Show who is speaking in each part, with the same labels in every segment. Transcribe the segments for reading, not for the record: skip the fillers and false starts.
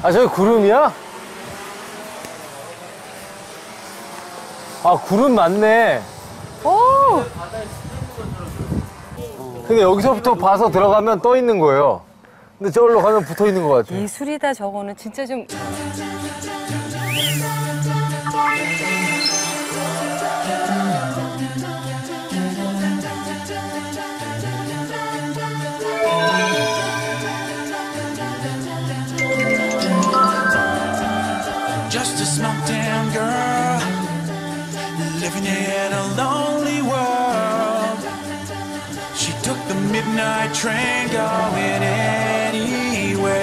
Speaker 1: 아, 저기 구름이야? 아, 구름 맞네.
Speaker 2: 오!
Speaker 1: 근데 여기서부터 봐서 들어가면 떠 있는 거예요. 근데 저기로 가면 붙어 있는 것 같아.
Speaker 2: 예술이다, 저거는. 진짜 좀.
Speaker 3: Just a small town girl living in a lonely world. She took the midnight train going anywhere.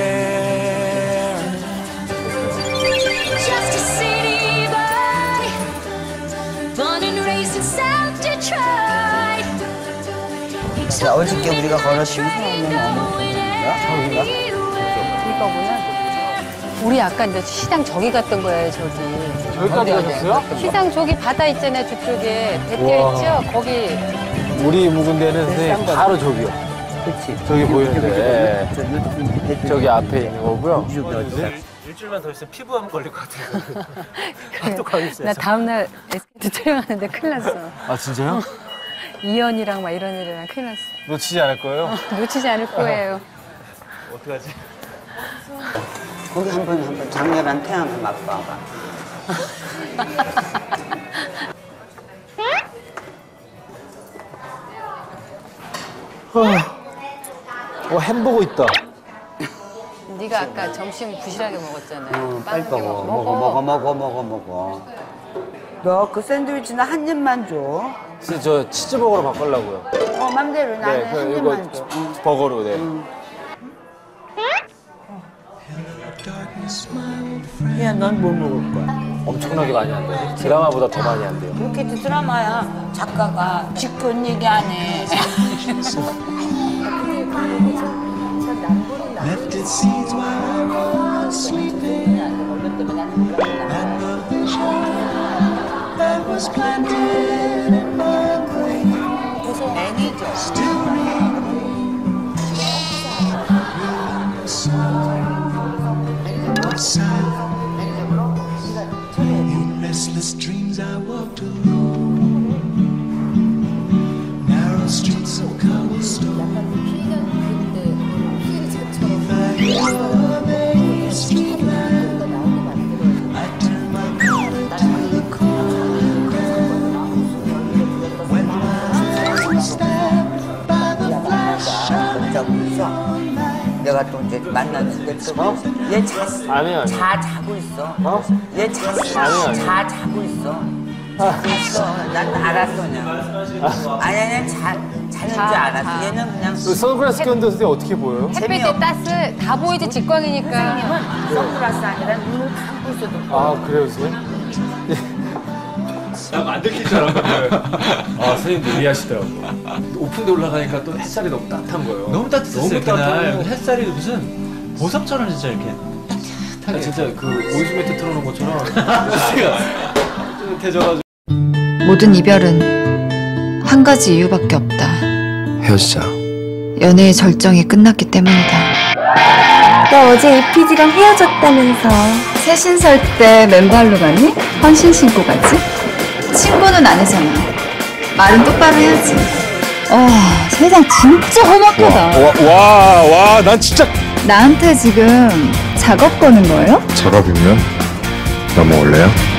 Speaker 4: Just a city boy, born and raised in South Detroit.
Speaker 5: 어저께 우리가 걸었던 저기가?
Speaker 2: 이거구나. 우리 아까 이제 시장 저기 갔던 거예요, 저기.
Speaker 1: 저기까지 가셨어요?
Speaker 2: 시장 저기 바다 있잖아요, 저쪽에. 배띄어 있죠? 거기.
Speaker 1: 우리 묵은 데는 선생님 바로 저기요.
Speaker 5: 그치.
Speaker 1: 저기 보이는데. 저기 앞에 있는 거고요.
Speaker 6: 일주일만 더 있으면 피부암 걸릴 것 같아요. 또 가고 있어요.
Speaker 2: 나 다음날 SKT 촬영하는데 큰일 났어.
Speaker 1: 아, 진짜요?
Speaker 2: 이현이랑 막 이런 애들이랑 큰일 났어.
Speaker 1: 놓치지 않을 거예요?
Speaker 2: 놓치지 않을 거예요.
Speaker 6: 어떡하지?
Speaker 5: 거기 한번 장렬한 태양을 맛봐봐.
Speaker 1: 햄버거 있다.
Speaker 2: 네가 아까 점심 부실하게 먹었잖아.
Speaker 5: 빨리
Speaker 2: 빵
Speaker 5: 먹어. 너 그 샌드위치는 한 입만 줘.
Speaker 1: 저 치즈버거로 바꾸려고요.
Speaker 5: 맘대로 나는 한 입만
Speaker 1: 이거
Speaker 5: 줘.
Speaker 1: 버거로, 네.
Speaker 5: 야, 넌 뭐 먹을 거야?
Speaker 1: 엄청나게 많이 한대요. 드라마보다 더 많이 한대요.
Speaker 5: 그렇게 드라마야. 작가가 직권 얘기 안 해.
Speaker 3: Left its seeds while I was sleeping, and the vision that was planted in my brain still remains. In restless dreams I walked alone, narrow streets of cobblestone.
Speaker 5: 내가 또 이제 만났는데 얘 잤어.
Speaker 1: 아니요.
Speaker 5: 자고 있어. 얘 잤어.
Speaker 1: 아니요.
Speaker 5: 자고 있어. 난 알았어 그냥. 아니 자는 줄 알았어. 얘는 그냥
Speaker 1: 선글라스 꼈는데 선생님 어떻게 보여요?
Speaker 2: 햇빛에 따스 다 보이지 직광이니까.
Speaker 5: 선생님은 선글라스 아니라 눈을 감고 있어도.
Speaker 1: 아, 그래요, 선생님?
Speaker 6: 안 들킬 줄 알았거든요. 아, 선생님도 이해하시더라고. 오픈돼 올라가니까 또 햇살이 너무 따뜻한 거예요.
Speaker 7: 너무 따뜻했어요.
Speaker 6: 너무
Speaker 7: 그날
Speaker 6: 따뜻하고.
Speaker 7: 햇살이 무슨 보석처럼 진짜 이렇게 따뜻하게.
Speaker 6: 진짜 그 온수매트 틀어놓은 것처럼 따뜻해져가지고.
Speaker 8: 모든 이별은 한 가지 이유밖에 없다.
Speaker 9: 헤어지자.
Speaker 8: 연애의 절정이 끝났기 때문이다.
Speaker 10: 너 어제 이피디랑 헤어졌다면서.
Speaker 8: 새신 설 때 맨발로 가니? 헌신 신고 가지? 친구는 아니잖아. 말은 똑바로 해야지. 세상 진짜 험악하다.
Speaker 9: 난 진짜.
Speaker 8: 나한테 지금 작업 거는 거예요?
Speaker 9: 작업이면 넘어올래요?